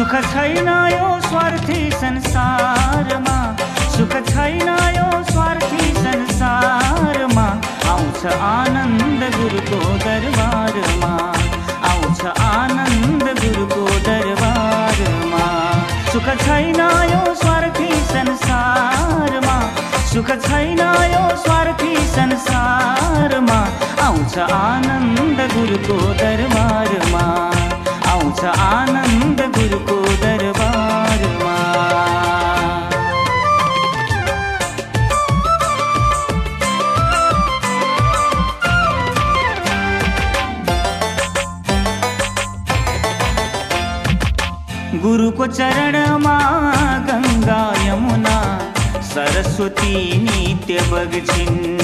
सुख छैन यो स्वार्थी संसारमा, सुख छैन यो स्वार्थी संसारमा। आउँछ आनन्द गुरुको दरबारमा, आउँछ आनन्द गुरुको दरबारमा। सुख छैन यो स्वार्थी संसारमा, सुख छैन यो स्वार्थी संसारमा। आउँछ आनन्द गुरुको दरबारमा, आउँछ आनन्द गुरुको दरबारमा। गुरुको चरणमा गंगा यमुना सरस्वती नित्य बग्छिन्।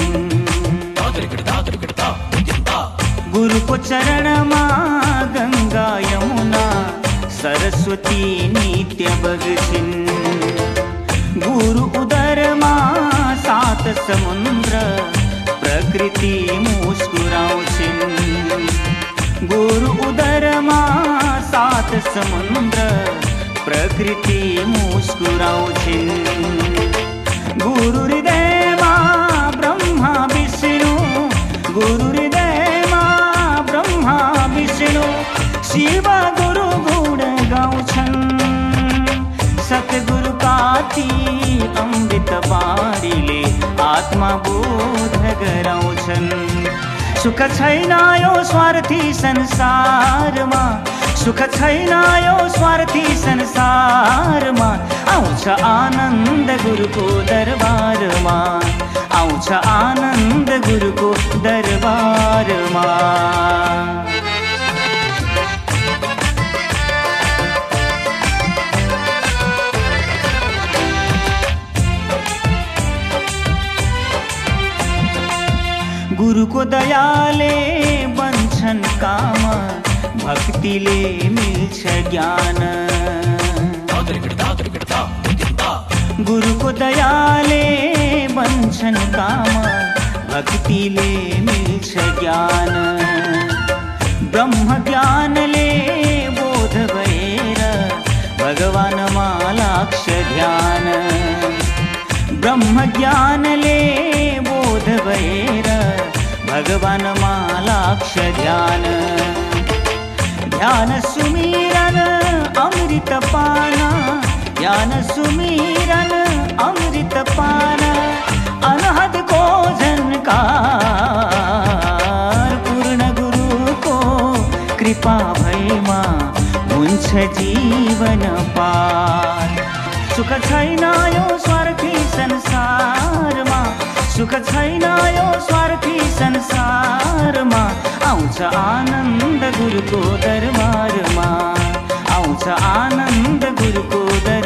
गुरुको चरणमा गंगा यमुना सरस्वती नित्य बग्छिन्। गुरु उदरमा सात समुद्र प्रकृति मुस्कुराउँछिन्। गुरु उदरमा सात समुद्र प्रकृति मुस्कुराउँछिन्। गुरु हृदयमा ब्रह्मा विष्णु, गुरु हृदयमा ब्रह्मा विष्णु शिव गुरु गुण गाउँछन्। सतगुरुका ती अमृत बाणीले आत्मा बोध गराउँछन्। सुख छैन यो स्वार्थी संसारमा, सुख छैन यो स्वार्थी संसारमा। आउँछ आनन्द गुरुको दरबारमा, आउँछ आनन्द गुरुको दरबारमा। गुरुको दयाले बन्छन् काम, भक्तिले मिल्छ ज्ञान। गुरुको दयाले बन्छन् काम, भक्तिले मिल्छ ज्ञान। ब्रह्म ज्ञानले बोध भएर भगवानमा लाग्छ ध्यान। ब्रह्म ज्ञानले बोध भएर भगवानमा लाग्छ ध्यान। ध्यान सुमिरन अमृत पान, ध्यान सुमिरन अमृत पान। अनहदको झन्कार पूर्ण गुरुको कृपा भएमा हुन्छ जीवन पार। सुख छैन यो स्वार्थी संसारमा, सुख छैन यो स्वार्थी संसारमा। आउँछ आनन्द गुरुको दरबारमा, आउँछ आनन्द गुरुको दरबारमा।